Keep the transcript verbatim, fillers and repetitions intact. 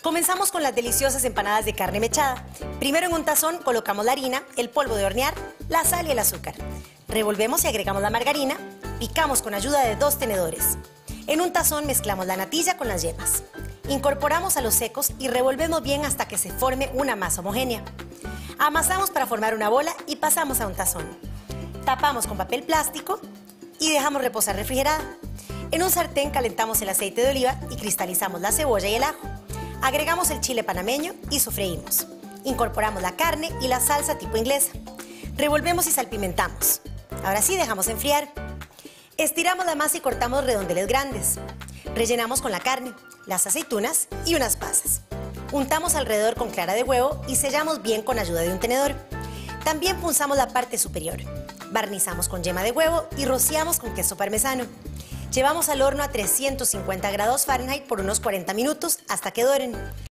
Comenzamos con las deliciosas empanadas de carne mechada. Primero en un tazón colocamos la harina, el polvo de hornear, la sal y el azúcar. Revolvemos y agregamos la margarina, picamos con ayuda de dos tenedores. En un tazón mezclamos la natilla con las yemas. Incorporamos a los secos y revolvemos bien hasta que se forme una masa homogénea. Amasamos para formar una bola y pasamos a un tazón. Tapamos con papel plástico y dejamos reposar refrigerada. En un sartén calentamos el aceite de oliva y cristalizamos la cebolla y el ajo. Agregamos el chile panameño y sofreímos. Incorporamos la carne y la salsa tipo inglesa. Revolvemos y salpimentamos. Ahora sí, dejamos enfriar. Estiramos la masa y cortamos redondeles grandes. Rellenamos con la carne, las aceitunas y unas pasas. Untamos alrededor con clara de huevo y sellamos bien con ayuda de un tenedor. También punzamos la parte superior. Barnizamos con yema de huevo y rociamos con queso parmesano. Llevamos al horno a trescientos cincuenta grados Fahrenheit por unos cuarenta minutos hasta que doren.